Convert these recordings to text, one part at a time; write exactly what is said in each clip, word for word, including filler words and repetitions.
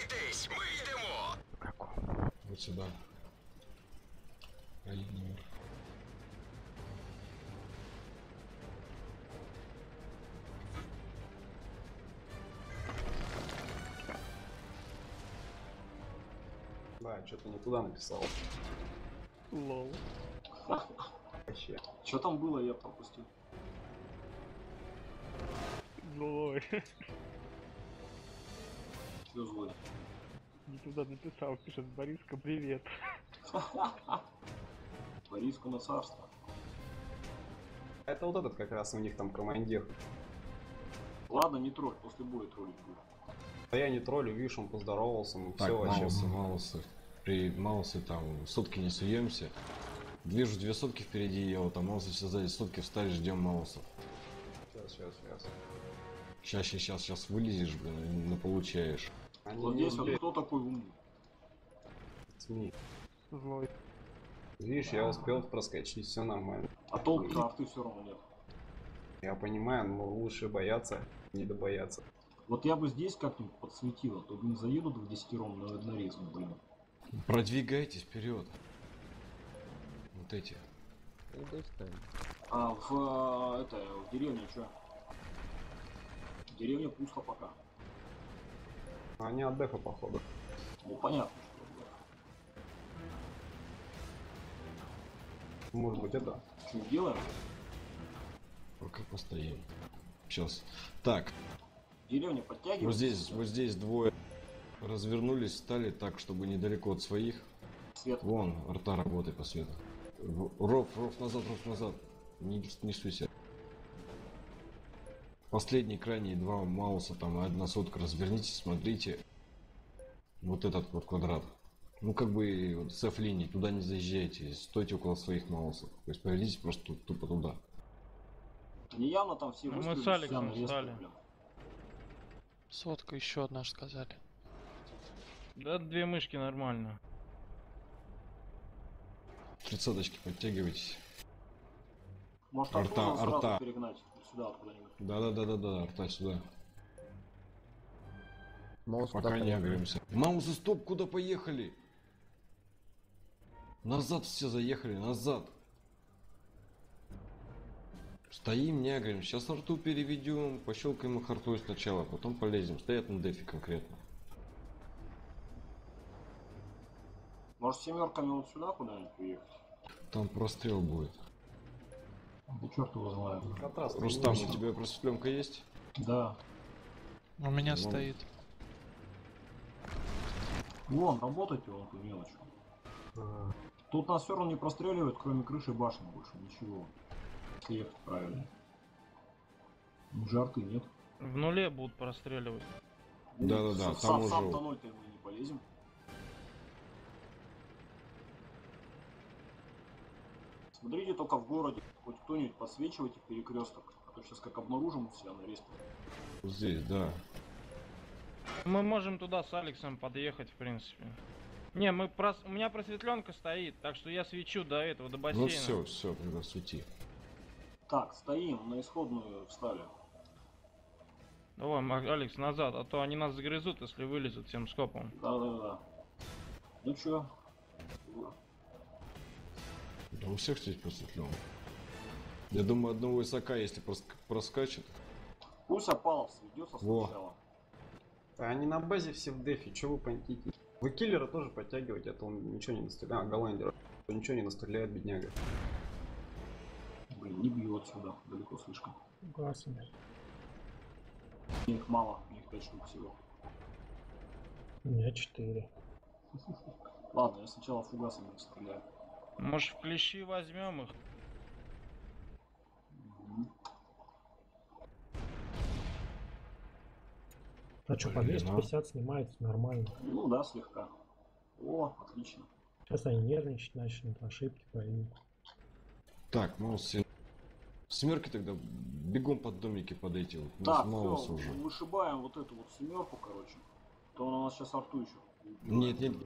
Рухайтесь, ми йдемо! Вот сюда. Один номер. Да, что-то не туда написал. Лол. Вообще. Что там было, я пропустил. Злой. Чё злой? Не туда написал, пишет Бориска, привет. Бориску на царство. Это вот этот как раз у них там командир. Ладно, не тролль, после боя троллить будет. Да я не троллю, видишь, он поздоровался, ну Так, все вообще. Маусы, Маусы. При Маусе там сутки не суемся. Вижу две сутки впереди его, там Маусы все сзади, сутки встали, ждем Маусов. Сейчас, сейчас, сейчас. Сейчас, сейчас, сейчас, сейчас вылезешь, блин, и получаешь. Они Вот не здесь вот успеют. кто такой умный? СМИ. Злой. Видишь, я успел проскочить, все нормально. А толку-то арты все равно нет. Я понимаю, но лучше бояться, не добояться. Вот я бы здесь как-нибудь подсветил, а то, блин, заедут в десятером на однорезку, блин. Продвигайтесь вперед. Вот эти. А в, э, это, в деревне что? В деревне пусто пока. Они от дефа, походу. Ну, понятно, Может быть, это. что делаем. Пока постоим. Сейчас. Так, В деревне подтягиваем. вот здесь, вот здесь двое развернулись, стали так, чтобы недалеко от своих. Свет. Вон, арта работает по свету. В- Ров, ров назад, ров назад. Не, не суйся. Последний, крайний два Мауса, там одна сотка. Развернитесь, смотрите. Вот этот вот квадрат. Ну, как бы с F-линии, туда не заезжайте. Стойте около своих Маусов. То есть повернитесь просто ту- тупо туда. Они явно там все Ну, мы выстрелили, с Алексом все на респе, встали. блин. Сотка еще одна ж сказали. Да, две мышки нормально. Тридцаточки, подтягивайтесь. Может, Арта, оттуда сразу арта. перегнать сюда откуда-нибудь. Да-да-да-да-да, арта сюда. Маус Пока куда не поехал? агримся. Маусы, стоп, куда поехали? Назад все заехали, назад. Стоим, не агрим. Сейчас арту переведем, пощелкаем их артой сначала, потом полезем. Стоят на дефе конкретно. Может, семерками вот сюда куда-нибудь уехать? Там прострел будет. Да черт его знает. Контраст. Рустам, у тебя просветленка есть? Да. У меня Ну, стоит. Вон, работайте вон эту мелочь. А, Тут нас все равно не простреливают, кроме крыши и башен больше. Ничего. Если ехать правильно. Ну, жарты нет. В нуле будут простреливать. Да-да-да, С- там сам, уже- Сам-то ноль-то мы не полезем. Смотрите только в городе, хоть кто-нибудь подсвечивайте перекресток, а то сейчас как обнаружим у себя на респе. Вот здесь, да. Мы можем туда с Алексом подъехать, в принципе. Не, мы прос... у меня просветленка стоит, так что я свечу до этого, до бассейна. Ну все, все, тогда свети. Так, стоим, на исходную встали. Давай, Ма- Алекс, назад, а то они нас загрызут, если вылезут всем скопом. Да-да-да. Ну чё? Да у всех здесь просветлен. Я думаю, одного ИСАКа, если проск- проскачет. Пусть Апалов сведется Во. сначала. а они на базе все в дефе, чего вы понтите? Вы киллера тоже подтягиваете, а то он ничего не настреляет. А, Голландер. Ничего не настреляет, бедняга. Блин, не бью отсюда, далеко слишком. Согласен. У них мало, у них пять штук всего. У меня четыре. Ладно, я сначала фугасами стреляю. Может, в клещи возьмем их? А что, по Блин, двести а? пятьдесят снимается нормально. Ну да, слегка. О, отлично. Сейчас они нервничать начнут, ошибки поймут. Так, Маус все. Семерки тогда бегом под домики подойти. Вот. Так, Маус все, уже. вышибаем вот эту вот семерку, короче. То он у нас сейчас арту еще. Нет, нет.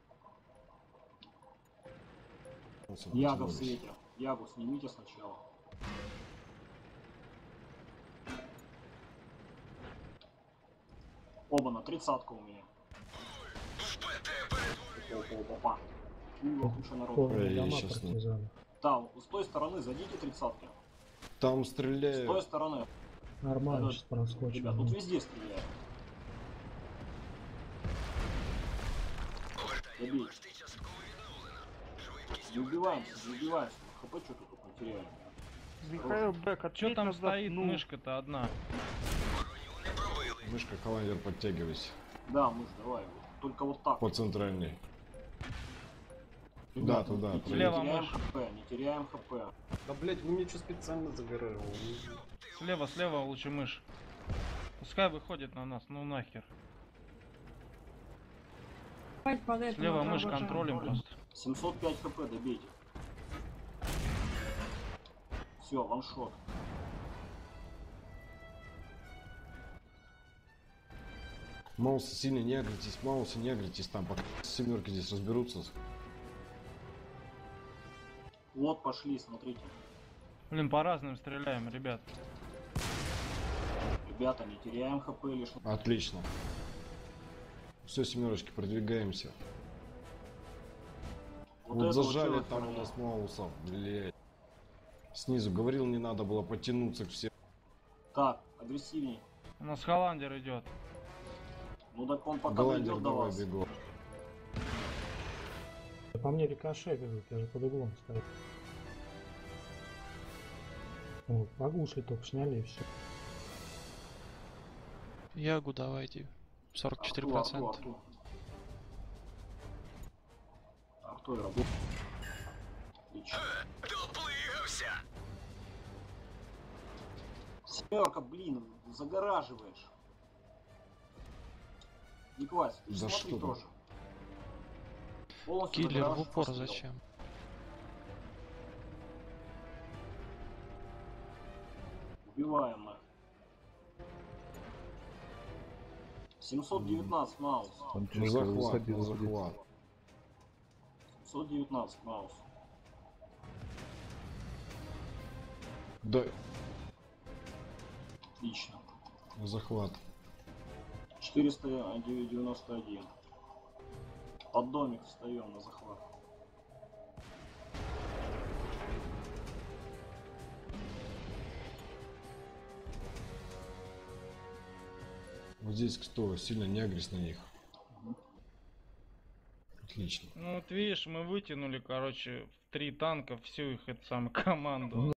Маус Ягу в потянулись. свете. Ягу снимите сначала. Оба на тридцатку у меня. Опа. Ура, куча народу. Полные Ой, дома щас не- партизанов. Там, с той стороны зайдите тридцатки. Там С той стреляют. стороны. Нормально Да, сейчас проскочим. Ребят, тут везде стреляют. Забей. Не убиваемся, не убиваемся. ХП что тут только теряем. Михаил Бэк, Чё ответь там назад, стоит ну. мышка-то одна? Мышка, Каландер, подтягивайся. Да, мышь, давай. Только вот так. По центральной. Ребят, туда, не туда. Слева теряем мышь. хп, не теряем хп. Да блять, вы мне что специально загорели? Слева, слева лучше мышь. Пускай выходит на нас, ну нахер. Слева мышь контролем просто. семьсот пять хп добейте. Все, ваншот. Маусы сильно не агритесь, Маусы не агритесь там, пока семерки здесь разберутся. Вот пошли, смотрите. Блин, по разным стреляем, ребят. Ребята, не теряем хп лишь. Отлично. Все, семерочки, продвигаемся. Вот, Вот это зажали вот там у херня. нас Маусов, блядь. Снизу говорил, не надо было подтянуться к всем. Так, агрессивней. У нас Холландер идет. Ну так он пока Голландер, дойдет до давай вас. бегу. По мне рикошет идут, я же под углом стою. Вот, оглушили только сняли и все. Ягу давайте. сорок четыре процента. Арту, Арту, Арту. Арту и работает. Отлично. Семерка, блин, загораживаешь. Никвась, ты Да смотри что ты. тоже. Полностью Киллер в загораживаешь упор пострел. зачем? Убиваем мы. семьсот девятнадцать маус. На захват, на захват. семьсот девятнадцать маус. Да, Отлично. на захват. четыреста девяносто один. Под домик встаем на захват. Вот здесь кто сильно не агрись на них. Отлично. Ну вот видишь, мы вытянули, короче, в три танка всю их эту самую команду.